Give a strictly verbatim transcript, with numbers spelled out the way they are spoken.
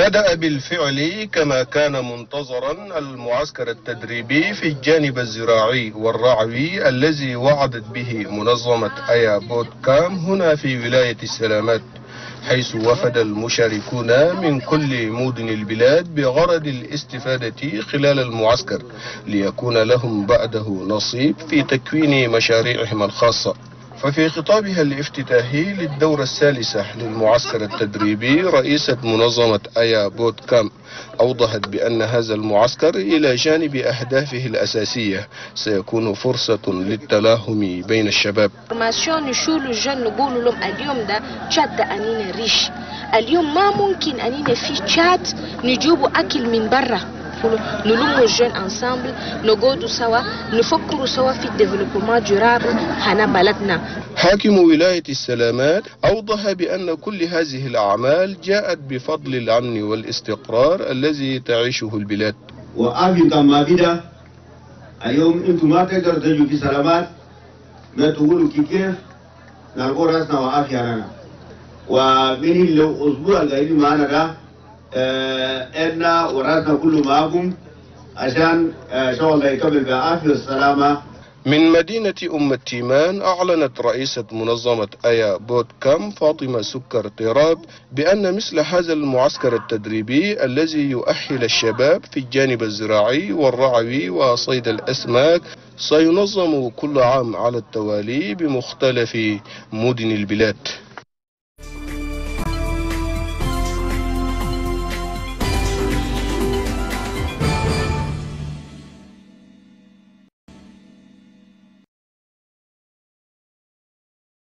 بدأ بالفعل كما كان منتظرا المعسكر التدريبي في الجانب الزراعي والرعوي الذي وعدت به منظمة آيا بودكام هنا في ولاية السلامات، حيث وفد المشاركون من كل مدن البلاد بغرض الاستفادة خلال المعسكر ليكون لهم بعده نصيب في تكوين مشاريعهم الخاصة. ففي خطابها الافتتاحي للدورة الثالثة للمعسكر التدريبي، رئيسة منظمة آيا بودكام أوضحت بأن هذا المعسكر إلى جانب أهدافه الأساسية سيكون فرصة للتلاهم بين الشباب. نقول لهم اليوم ده تشاد ده أنينا ريش، اليوم ما ممكن أنينا في تشاد نجيبوا أكل من برا، نلموا الجن انسامبل، نقعدوا سوا، نفكروا سوا في الديفلوبمون ديورابل هنا بلدنا. حاكم ولاية السلامات أوضح بأن كل هذه الأعمال جاءت بفضل الأمن والاستقرار الذي تعيشه البلاد. وآفي كما بدا اليوم أنتم ما تقدروا تجوا في سلامات ما تقولوا كيف نلقوا راسنا وآفي لنا، ومن الأسبوع القادم معنا ده إحنا وراسنا كله معكم عشان إن شاء الله يكمل بالعافية والسلامة. من مدينة أم التيمان أعلنت رئيسة منظمة آيا بودكام فاطمة سكر طراب بأن مثل هذا المعسكر التدريبي الذي يؤهل الشباب في الجانب الزراعي والرعوي وصيد الأسماك سينظم كل عام على التوالي بمختلف مدن البلاد.